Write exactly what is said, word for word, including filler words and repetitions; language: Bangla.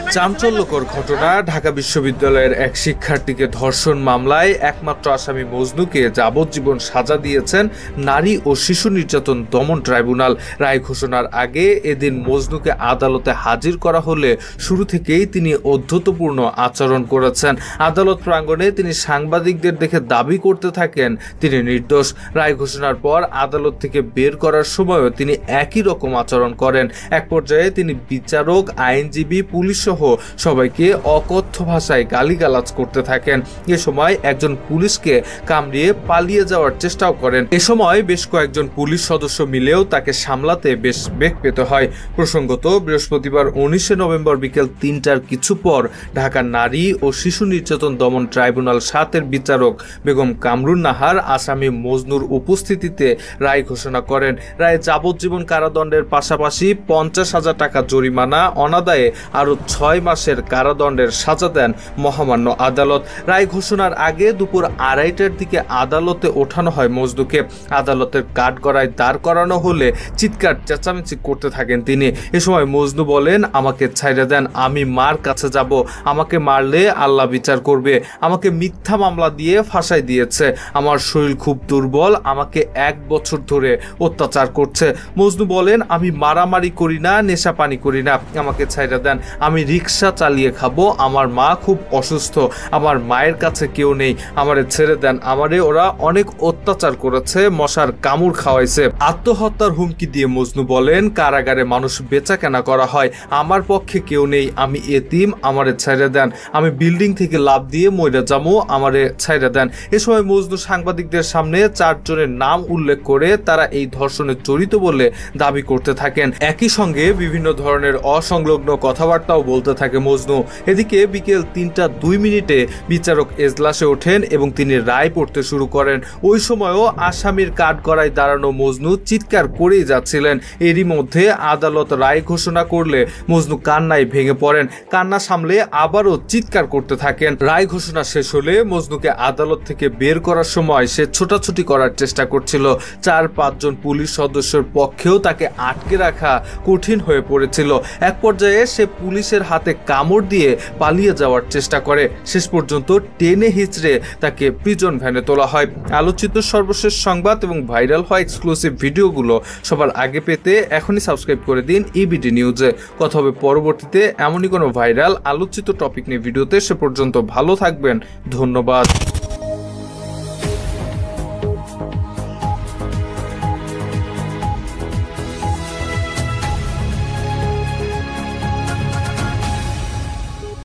চাঞ্চল্যকর ঘটনা। ঢাকা বিশ্ববিদ্যালয়ের এক শিক্ষার্থীকে ধর্ষণ মামলায় একমাত্র আসামি মজনুকে যাবজ্জীবন সাজা দিয়েছেন নারী ও শিশু নির্যাতন দমন ট্রাইব্যুনাল। রায় ঘোষণার আগে এদিন মজনুকে আদালতে হাজির করা হলে শুরু থেকেই তিনি অধ্যত্বপূর্ণ আচরণ করেছেন। আদালত প্রাঙ্গণে তিনি সাংবাদিকদের দেখে দাবি করতে থাকেন তিনি নির্দোষ। রায় ঘোষণার পর আদালত থেকে বের করার সময়ও তিনি একই রকম আচরণ করেন। এক পর্যায়ে তিনি বিচারক, আইনজীবী, পুলিশ সহ সবাইকে অকথ্য ভাষায় গালিগালাজ করতে থাকেন। এ সময় একজন পুলিশকে কামড়িয়ে পালিয়ে যাওয়ার চেষ্টাও করেন। এ সময় বেশ কয়েকজন পুলিশ সদস্য মিলেও তাকে সামলাতে বেশ বেগ পেতে হয়। প্রসঙ্গত, বৃহস্পতিবার উনিশে নভেম্বর বিকেল তিনটার কিছু পর ঢাকা নারী ও শিশু নির্যাতন দমন ট্রাইব্যুনাল সাতের বিচারক বেগম কামরুন নাহার আসামি মজনুর উপস্থিতিতে রায় ঘোষণা করেন। রায়ে যাবজ্জীবন কারাদণ্ডের পাশাপাশি পঞ্চাশ হাজার টাকা জরিমানা, অনাদায়ে আরো ছয় মাসের কারাদণ্ডের সাজা দেন মহামান্য আদালত। রায় ঘোষণার আগে দুপুর আড়াইটার দিকে আদালতে ওঠানো হয় মজনুকে। আদালতের কাঠগড়ায় দাঁড় করানো হলে চিৎকার চেঁচামেচি করতে থাকেন তিনি। এ সময় মজনু বলেন, আমাকে ছাইড়ে দেন, আমি মার কাছে যাব, আমাকে মারলে আল্লাহ বিচার করবে, আমাকে মিথ্যা মামলা দিয়ে ফাঁসাই দিয়েছে, আমার শরীর খুব দুর্বল, আমাকে এক বছর ধরে অত্যাচার করছে। মজনু বলেন, আমি মারামারি করি না, নেশা পানি করি না, আমাকে ছাইড়ে দেন, আমি রিক্সা চালিয়ে খাবো, আমার মা খুব অসুস্থ, আমার মায়ের কাছে কেউ নেই, আমারে ছেড়ে দেন, আমারে ওরা অনেক অত্যাচার করেছে, মশার কামড় খাওয়াইছে। আত্মহত্যার হুমকি দিয়ে মজনু বলেন, কারাগারে মানুষ বেচা কেনা করা হয়, আমার পক্ষে কেউ নেই, আমি এতিম, আমারে ছেড়ে দেন, আমি বিল্ডিং থেকে লাফ দিয়ে মইরা যাবো, আমারে ছেড়ে দেন। এ সময় মজনু সাংবাদিকদের সামনে চারজনের নাম উল্লেখ করে তারা এই ধর্ষণে জড়িত বলে দাবি করতে থাকেন। একই সঙ্গে বিভিন্ন ধরনের অসংলগ্ন কথাবার্তাও বলতে থাকে মজনু। এদিকে বিকেল তিনটা দুই মিনিটে বিচারক এজলাসে ওঠেন এবং তিনি রায় পড়তে শুরু করেন। ওই সময়ও আসামির কাঠগড়ায় দাঁড়ানো মজনু চিৎকার করেই যাচ্ছিলেন। এরই মধ্যে আদালত রায় ঘোষণা করলে মজনু কান্নায় ভেঙে পড়েন। কান্না সামলে আবারও চিৎকার করতে থাকেন। রায় ঘোষণা শেষ হলে মজনুকে আদালত থেকে বের করার সময় সে ছোটাছুটি করার চেষ্টা করছিল। চার পাঁচজন পুলিশ সদস্যের পক্ষেও তাকে আটকে রাখা কঠিন হয়ে পড়েছিল। এক পর্যায়ে সে পুলিশের হাতে কামড় দিয়ে পালিয়ে যাওয়ার চেষ্টা করে। শেষ পর্যন্ত টেনে হিচড়ে তাকে প্রিজন ভ্যানে তোলা হয়। আলোচিত সর্বশেষ সংবাদ এবং ভাইরাল হওয়া এক্সক্লুসিভ ভিডিওগুলো সবার আগে পেতে এখনই সাবস্ক্রাইব করে দিন ইবিডি নিউজে। কথা হবে পরবর্তীতে এমনই কোনো ভাইরাল আলোচিত টপিক নিয়ে ভিডিওতে। সে পর্যন্ত ভালো থাকবেন, ধন্যবাদ।